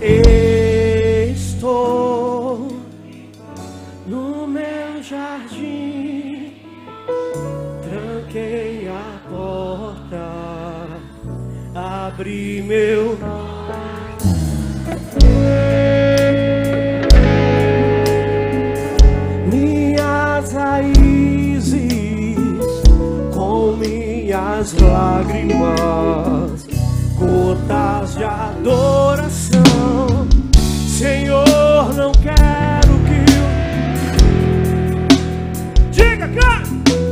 Estou no meu jardim, tranquei a porta, abri meu minhas raízes com minhas lágrimas, gotas de adoração. Senhor, não quero que diga, cara.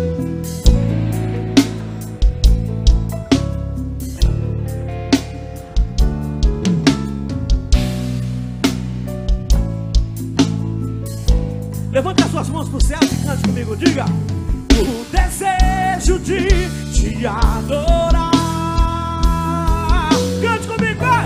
Levante as suas mãos para o céu e cante comigo, diga. O desejo de te adorar. Cante comigo, vai.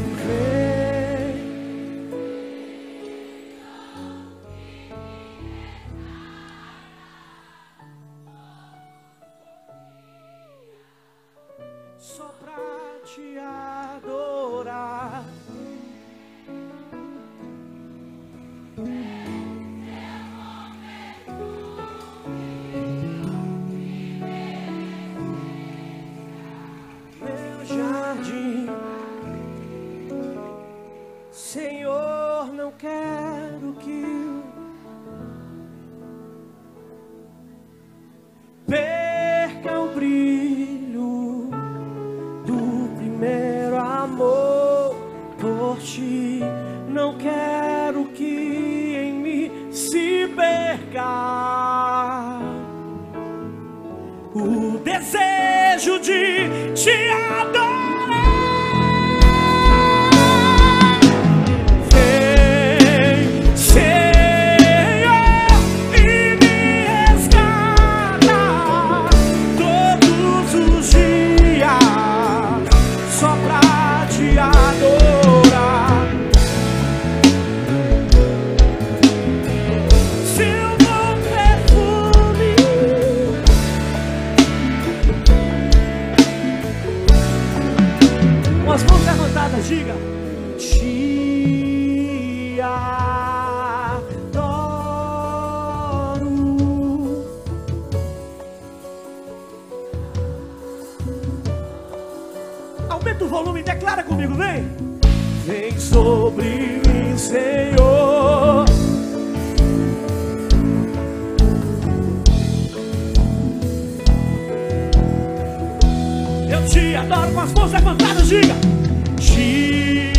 Só pra te adorar. Meu jardim, Senhor, não quero que perca o brilho do primeiro amor por ti. Não quero que em mim se perca o desejo de te adorar. Vem, Senhor, e me resgata todos os dias, só pra te adorar. Seu bom perfume, com as mãos levantadas, diga: te adoro. Aumenta o volume e declara comigo, vem. Vem sobre mim, Senhor. Eu te adoro, com as mãos levantadas, diga: te